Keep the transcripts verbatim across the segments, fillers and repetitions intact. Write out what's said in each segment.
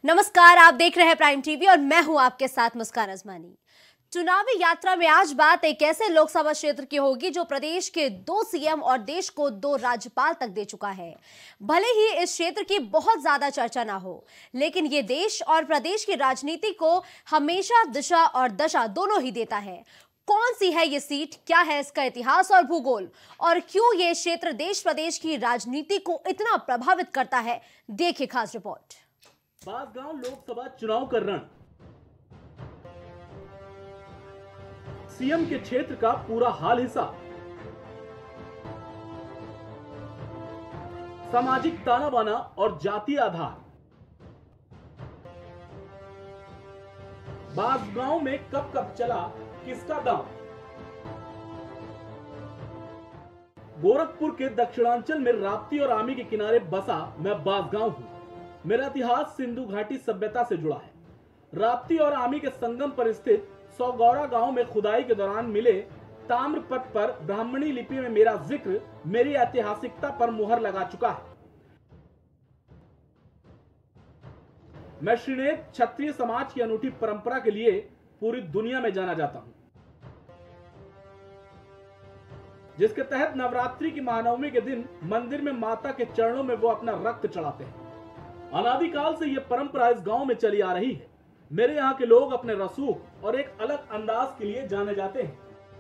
नमस्कार, आप देख रहे हैं प्राइम टीवी और मैं हूं आपके साथ मुस्कान अजमानी। चुनावी यात्रा में आज बात एक ऐसे लोकसभा क्षेत्र की होगी जो प्रदेश के दो सीएम और देश को दो राज्यपाल तक दे चुका है। भले ही इस क्षेत्र की बहुत ज्यादा चर्चा ना हो, लेकिन ये देश और प्रदेश की राजनीति को हमेशा दिशा और दशा दोनों ही देता है। कौन सी है ये सीट, क्या है इसका इतिहास और भूगोल, और क्यों ये क्षेत्र देश प्रदेश की राजनीति को इतना प्रभावित करता है, देखिए खास रिपोर्ट। बांसगांव लोकसभा चुनाव का रण सीएम के क्षेत्र का पूरा हाल हिस्सा, सामाजिक ताना बाना और जातीय आधार। बांसगांव में कब कब चला किसका दांव। गोरखपुर के दक्षिणांचल में राप्ती और आमी के किनारे बसा मैं बांसगांव हूं। मेरा इतिहास सिंधु घाटी सभ्यता से जुड़ा है। राप्ती और आमी के संगम पर स्थित सौगौरा गांव में खुदाई के दौरान मिले ताम्रपत्र पर ब्राह्मणी लिपि में मेरा जिक्र मेरी ऐतिहासिकता पर मुहर लगा चुका है। मैं श्रीनेत क्षत्रिय समाज की अनूठी परंपरा के लिए पूरी दुनिया में जाना जाता हूं, जिसके तहत नवरात्रि की महानवमी के दिन मंदिर में माता के चरणों में वो अपना रक्त चढ़ाते हैं। अनादिकाल से यह परंपरा इस गांव में चली आ रही है। मेरे यहाँ के लोग अपने रसूख और एक अलग अंदाज के लिए जाने जाते हैं।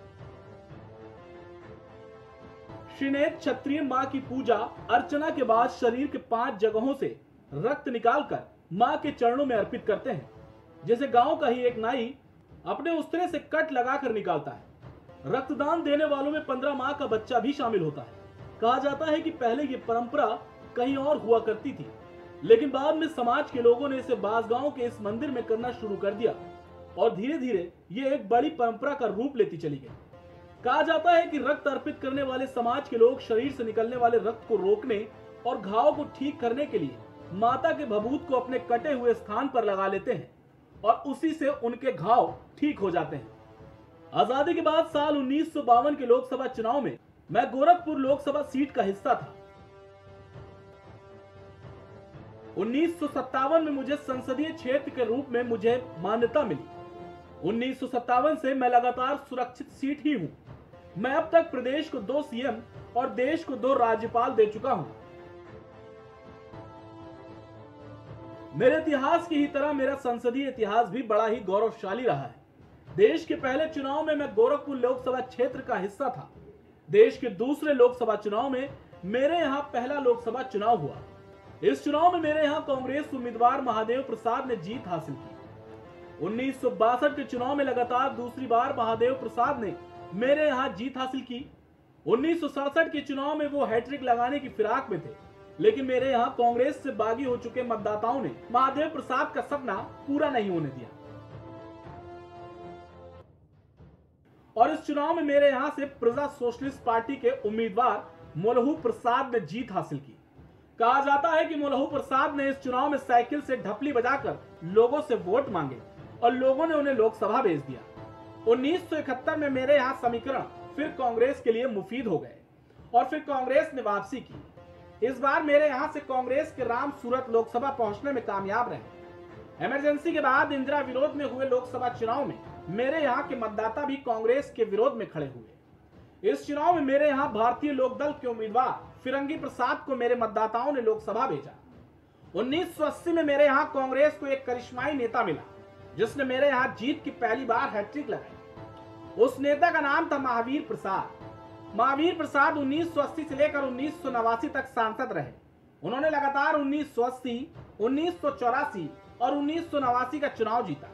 श्रीनेत क्षत्रिय मां की पूजा अर्चना के बाद शरीर के पांच जगहों से रक्त निकालकर मां के चरणों में अर्पित करते हैं, जिसे गांव का ही एक नाई अपने उस्तरे से कट लगाकर निकालता है। रक्तदान देने वालों में पंद्रह माह का बच्चा भी शामिल होता है। कहा जाता है कि पहले ये परंपरा कहीं और हुआ करती थी, लेकिन बाद में समाज के लोगों ने इसे बांसगांव के इस मंदिर में करना शुरू कर दिया और धीरे धीरे ये एक बड़ी परंपरा का रूप लेती चली गई। कहा जाता है कि रक्त अर्पित करने वाले समाज के लोग शरीर से निकलने वाले रक्त को रोकने और घाव को ठीक करने के लिए माता के भभूत को अपने कटे हुए स्थान पर लगा लेते हैं और उसी से उनके घाव ठीक हो जाते हैं। आजादी के बाद साल उन्नीस सौ बावन के लोकसभा चुनाव में मैं गोरखपुर लोकसभा सीट का हिस्सा था। उन्नीस सौ सत्तावन में मुझे संसदीय क्षेत्र के रूप में मुझे मान्यता मिली। उन्नीस सौ सत्तावन से मैं लगातार सुरक्षित सीट ही हूं। मैं अब तक प्रदेश को दो सीएम और देश को दो राज्यपाल दे चुका हूं। मेरे इतिहास की ही तरह मेरा संसदीय इतिहास भी बड़ा ही गौरवशाली रहा है। देश के पहले चुनाव में मैं गोरखपुर लोकसभा क्षेत्र का हिस्सा था। देश के दूसरे लोकसभा चुनाव में मेरे यहां पहला लोकसभा चुनाव हुआ। इस चुनाव में मेरे यहां कांग्रेस उम्मीदवार महादेव प्रसाद ने जीत हासिल की। उन्नीस सौ बासठ के चुनाव में लगातार दूसरी बार महादेव प्रसाद ने मेरे यहां जीत हासिल की। उन्नीस सौ सड़सठ के चुनाव में वो हैट्रिक लगाने की फिराक में थे, लेकिन मेरे यहां कांग्रेस से बागी हो चुके मतदाताओं ने महादेव प्रसाद का सपना पूरा नहीं होने दिया और इस चुनाव में मेरे यहां से प्रजा सोशलिस्ट पार्टी के उम्मीदवार मोलहू प्रसाद ने जीत हासिल की। कहा जाता है कि मोलहू प्रसाद ने इस चुनाव में साइकिल से ढपली बजाकर लोगों से वोट मांगे और लोगों ने उन्हें लोकसभा भेज दिया। उन्नीस सौ इकहत्तर में मेरे यहां समीकरण फिर कांग्रेस के लिए मुफीद हो गए और फिर कांग्रेस ने वापसी की। इस बार मेरे यहां से कांग्रेस के राम सूरत लोकसभा पहुंचने में कामयाब रहे। इमरजेंसी के बाद इंदिरा विरोध में हुए लोकसभा चुनाव में मेरे यहाँ के मतदाता भी कांग्रेस के विरोध में खड़े हुए। इस चुनाव में मेरे यहाँ भारतीय लोकदल के उम्मीदवार फिरंगी प्रसाद को मेरे मतदाताओं ने लोकसभा भेजा। उन्नीस सौ अस्सी में मेरे यहाँ कांग्रेस को एक करिश्माई नेता मिला, जिसने मेरे यहाँ जीत की पहली बार हैट्रिक लगाई। उस नेता का नाम था महावीर प्रसाद। महावीर प्रसाद उन्नीस सौ अस्सी से लेकर उन्नीस सौ नवासी तक सांसद रहे। उन्होंने लगातार उन्नीस सौ अस्सी, उन्नीस सौ चौरासी और उन्नीस सौ नवासी का चुनाव जीता।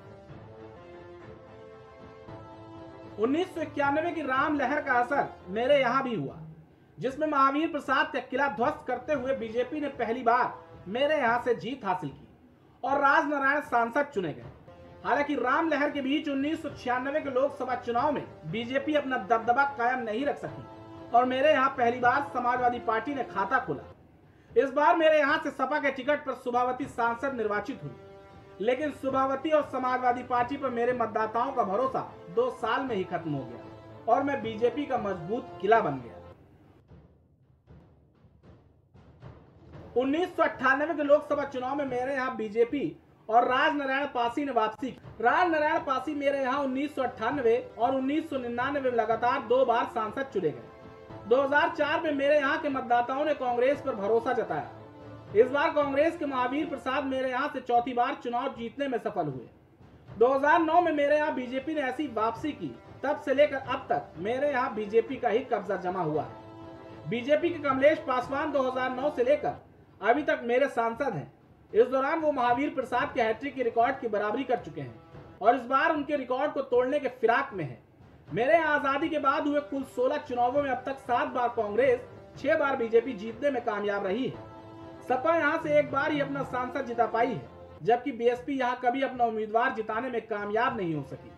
उन्नीस सौ इक्यानवे की राम लहर का असर मेरे यहाँ भी हुआ, जिसमें महावीर प्रसाद का किला ध्वस्त करते हुए बीजेपी ने पहली बार मेरे यहाँ से जीत हासिल की और राजनारायण सांसद चुने गए। हालांकि राम लहर के बीच उन्नीस सौ छियानवे के लोकसभा चुनाव में बीजेपी अपना दबदबा कायम नहीं रख सकी और मेरे यहाँ पहली बार समाजवादी पार्टी ने खाता खोला। इस बार मेरे यहाँ से सपा के टिकट पर सुभावती सांसद निर्वाचित हुई, लेकिन सुभावती और समाजवादी पार्टी पर मेरे मतदाताओं का भरोसा दो साल में ही खत्म हो गया और मैं बीजेपी का मजबूत किला बन गया। उन्नीस सौ अट्ठानवे के लोकसभा चुनाव में मेरे यहाँ बीजेपी और राजनारायण पासी ने वापसी की। राजनारायण पासी मेरे यहाँ उन्नीस सौ अट्ठानवे और उन्नीस सौ निन्यानवे में लगातार दो बार सांसद चुने गए। दो हज़ार चार में मेरे यहाँ के मतदाताओं ने कांग्रेस पर भरोसा जताया। इस बार कांग्रेस के महावीर प्रसाद मेरे यहाँ से चौथी बार चुनाव जीतने में सफल हुए। दो हज़ार नौ में मेरे यहाँ बीजेपी ने ऐसी वापसी की, तब से लेकर अब तक मेरे यहाँ बीजेपी का ही कब्जा जमा हुआ है। बीजेपी के कमलेश पासवान दो हज़ार नौ से लेकर अभी तक मेरे सांसद हैं। इस दौरान वो महावीर प्रसाद के हैट्रिक के रिकॉर्ड की बराबरी कर चुके हैं और इस बार उनके रिकॉर्ड को तोड़ने के फिराक में है। मेरे यहाँ आजादी के बाद हुए कुल सोलह चुनावों में अब तक सात बार कांग्रेस, छह बार बीजेपी जीतने में कामयाब रही है। सपा यहाँ से एक बार ही अपना सांसद जिता पाई है, जबकि बीएसपी यहाँ कभी अपना उम्मीदवार जिताने में कामयाब नहीं हो सकी।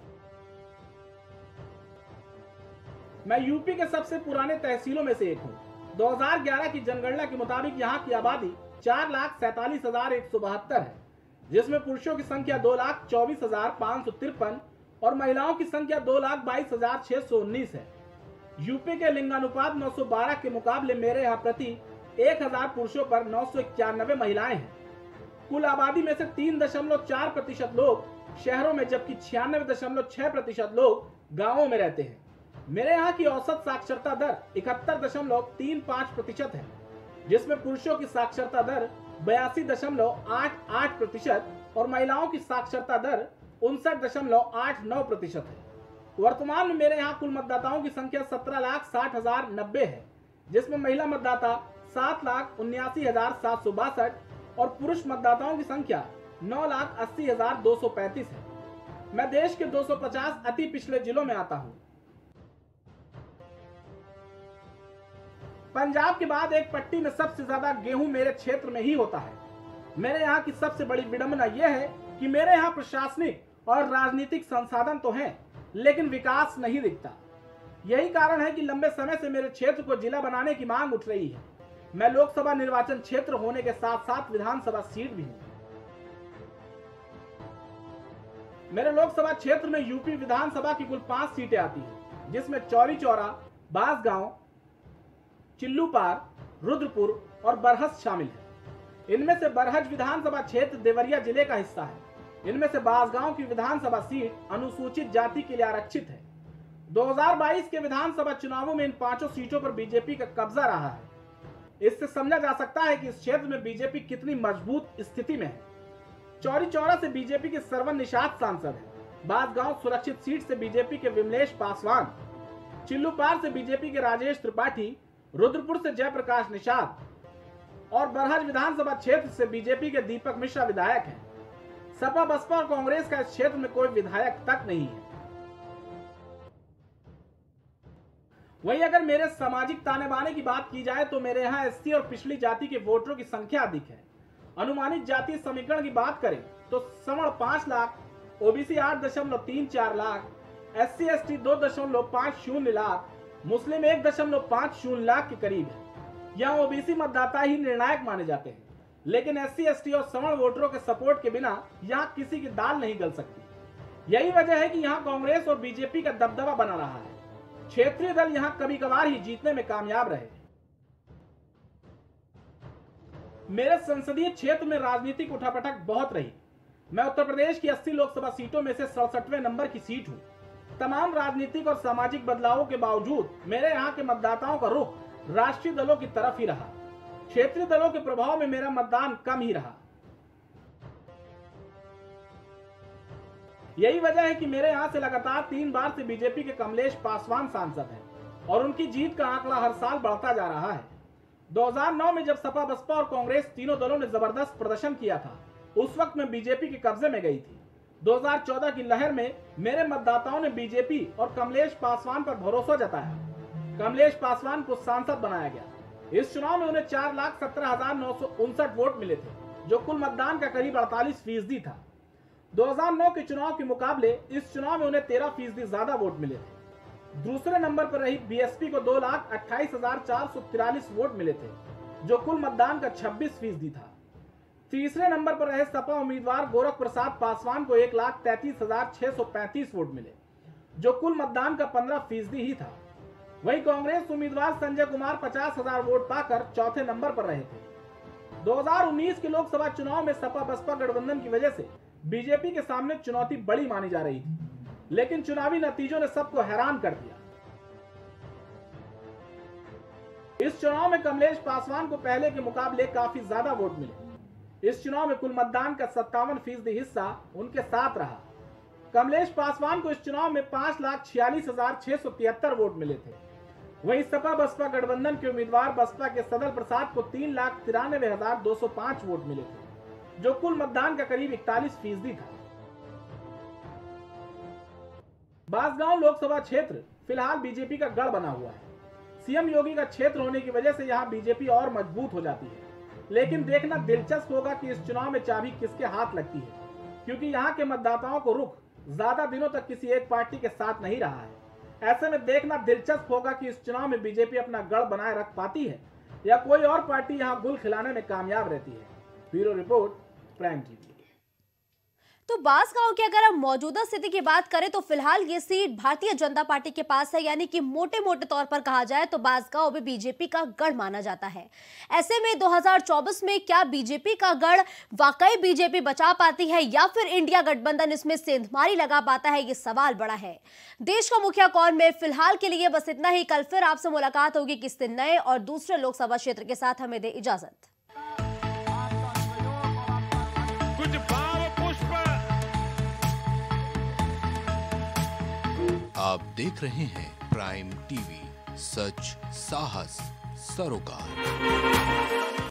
मैं यूपी के सबसे पुराने तहसीलों में से एक हूँ। दो हज़ार ग्यारह की जनगणना के मुताबिक यहाँ की आबादी चार लाख सैतालीस हजार एक सौ बहत्तर है, जिसमें पुरुषों की संख्या दो लाख चौबीस हजार पाँच सौ तिरपन और महिलाओं की संख्या दो लाख बाईस हजार छह सौ उन्नीस है। यूपी के लिंगानुपात नौ सौ बारह के मुकाबले मेरे यहाँ प्रति एक हजार पुरुषों पर नौ सौ इक्यानवे महिलाएं हैं। कुल आबादी में से तीन दशमलव चार प्रतिशत लोग शहरों में, जबकि छियानवे दशमलव छह प्रतिशत लोग गाँवों में रहते हैं। मेरे यहाँ की औसत साक्षरता दर इकहत्तर दशमलव तीन पाँच प्रतिशत है, जिसमें पुरुषों की साक्षरता दर बयासी दशमलव आठ आठ प्रतिशत और महिलाओं की साक्षरता दर उनसठ दशमलव आठ नौ प्रतिशत है। वर्तमान में मेरे यहाँ कुल मतदाताओं की संख्या सत्रह लाख साठ हजार नब्बे है, जिसमें महिला मतदाता सात लाख उन्यासी हजार सात सौ बासठ और पुरुष मतदाताओं की संख्या नौ लाख अस्सी हजार दो सौ पैंतीस है। मैं देश के दो सौ पचास अति पिछले जिलों में आता हूँ। पंजाब के बाद एक पट्टी में सबसे ज्यादा गेहूं मेरे क्षेत्र में ही होता है। मेरे यहाँ की सबसे बड़ी विडंबना यह है कि मेरे यहाँ प्रशासनिक और राजनीतिक संसाधन तो हैं, लेकिन विकास नहीं दिखता। यही कारण है कि लंबे समय से मेरे क्षेत्र को जिला बनाने की मांग उठ रही है। मैं लोकसभा निर्वाचन क्षेत्र होने के साथ साथ विधानसभा सीट भी हूँ। मेरे लोकसभा क्षेत्र में यूपी विधानसभा की कुल पांच सीटें आती हैं, जिसमें चौरी चौरा, बांसगांव, चिल्लूपार, रुद्रपुर और बरहस शामिल है। इनमें से बरहज विधानसभा क्षेत्र देवरिया जिले का हिस्सा है। इनमें से बांसगांव की विधानसभा सीट अनुसूचित जाति के लिए आरक्षित है। दो हज़ार बाईस के विधानसभा चुनावों में इन पांचों सीटों पर बीजेपी का कब्जा रहा है। इससे समझा जा सकता है कि इस क्षेत्र में बीजेपी कितनी मजबूत स्थिति में है। चौरी चौरा से बीजेपी के सरवन निषाद सांसद है। बांसगांव सुरक्षित सीट से बीजेपी के विमलेश पासवान, चिल्लूपार से बीजेपी के राजेश त्रिपाठी, रुद्रपुर से जयप्रकाश निषाद और बरहज विधानसभा क्षेत्र से बीजेपी के दीपक मिश्रा विधायक हैं। सपा, बसपा और कांग्रेस का इस क्षेत्र में कोई विधायक तक नहीं है। वहीं अगर मेरे सामाजिक ताने बाने की बात की जाए तो मेरे यहाँ एससी और पिछड़ी जाति के वोटरों की संख्या अधिक है। अनुमानित जातीय समीकरण की बात करें तो सवर्ण पांच लाख, ओबीसी आठ दशमलव तीन चार लाख, एससी एसटी दो दशमलव पांच शून्य लाख, मुस्लिम एक दशमलव पांच शून्य लाख के करीब है। यहाँ ओबीसी मतदाता ही निर्णायक माने जाते हैं, लेकिन एससी एसटी और सवर्ण वोटरों के सपोर्ट के बिना यहाँ किसी की दाल नहीं गल सकती। यही वजह है कि यहाँ कांग्रेस और बीजेपी का दबदबा बना रहा है। क्षेत्रीय दल यहाँ कभी कभार ही जीतने में कामयाब रहे। मेरे संसदीय क्षेत्र में राजनीतिक उठापटक बहुत रही। मैं उत्तर प्रदेश की अस्सी लोकसभा सीटों में से सड़सठवें नंबर की सीट हूँ। तमाम राजनीतिक और सामाजिक बदलावों के बावजूद मेरे यहाँ के मतदाताओं का रुख राष्ट्रीय दलों की तरफ ही रहा। क्षेत्रीय दलों के प्रभाव में मेरा मतदान कम ही रहा। यही वजह है कि मेरे यहाँ से लगातार तीन बार से बीजेपी के कमलेश पासवान सांसद हैं और उनकी जीत का आंकड़ा हर साल बढ़ता जा रहा है। दो हज़ार नौ में जब सपा, बसपा और कांग्रेस तीनों दलों ने जबरदस्त प्रदर्शन किया था, उस वक्त मैं बीजेपी के कब्जे में गई थी। दो हज़ार चौदह की लहर में मेरे मतदाताओं ने बीजेपी और कमलेश पासवान पर भरोसा जताया। कमलेश पासवान को सांसद बनाया गया। इस चुनाव में उन्हें चार लाख सत्रह हजार नौ सौ उनसठ वोट मिले थे, जो कुल मतदान का करीब अड़तालीस फीसदी था। दो हज़ार नौ के चुनाव के मुकाबले इस चुनाव में उन्हें तेरह फीसदी ज्यादा वोट मिले थे। दूसरे नंबर पर रही बीएसपी को दो लाख अट्ठाईस हजार चार सौ तिरालीस वोट मिले थे, जो कुल मतदान का छब्बीस फीसदी था। तीसरे नंबर पर रहे सपा उम्मीदवार गोरख प्रसाद पासवान को एक लाख तैतीस हजार छह सौ पैंतीस वोट मिले, जो कुल मतदान का पंद्रह फीसदी ही था। वहीं कांग्रेस उम्मीदवार संजय कुमार पचास हजार वोट पाकर चौथे नंबर पर रहे थे। दो हज़ार उन्नीस के लोकसभा चुनाव में सपा बसपा गठबंधन की वजह से बीजेपी के सामने चुनौती बड़ी मानी जा रही थी, लेकिन चुनावी नतीजों ने सबको हैरान कर दिया। इस चुनाव में कमलेश पासवान को पहले के मुकाबले काफी ज्यादा वोट मिले। इस चुनाव में कुल मतदान का सत्तावन फीसदी हिस्सा उनके साथ रहा। कमलेश पासवान को इस चुनाव में पांच लाख छियालीस हजार छह सौ तिहत्तर वोट मिले थे। वहीं सपा बसपा गठबंधन के उम्मीदवार बसपा के सदल प्रसाद को तीन लाख तिरानवे हजार दो सौ पांच वोट मिले थे, जो कुल मतदान का करीब इकतालीस फीसदी था। बांसगांव लोकसभा क्षेत्र फिलहाल बीजेपी का गढ़ बना हुआ है। सीएम योगी का क्षेत्र होने की वजह से यहां बीजेपी और मजबूत हो जाती है, लेकिन देखना दिलचस्प होगा कि इस चुनाव में चाबी किसके हाथ लगती है, क्योंकि यहां के मतदाताओं को रुख ज्यादा दिनों तक किसी एक पार्टी के साथ नहीं रहा है। ऐसे में देखना दिलचस्प होगा कि इस चुनाव में बीजेपी अपना गढ़ बनाए रख पाती है या कोई और पार्टी यहां गुल खिलाने में कामयाब रहती है। Bureau report, prime TV. तो बांसगांव की अगर हम मौजूदा स्थिति की बात करें तो फिलहाल ये सीट भारतीय जनता पार्टी के पास है, यानी कि मोटे मोटे तौर पर कहा जाए तो बांसगांव भी बीजेपी का गढ़ माना जाता है। ऐसे में दो हज़ार चौबीस में क्या बीजेपी का गढ़ वाकई बीजेपी बचा पाती है या फिर इंडिया गठबंधन इसमें सेंधमारी लगा पाता है, ये सवाल बड़ा है। देश का मुखिया कौन में फिलहाल के लिए बस इतना ही। कल फिर आपसे मुलाकात होगी किसी नए और दूसरे लोकसभा क्षेत्र के साथ। हमें दे इजाजत। आप देख रहे हैं प्राइम टीवी, सच साहस सरोकार।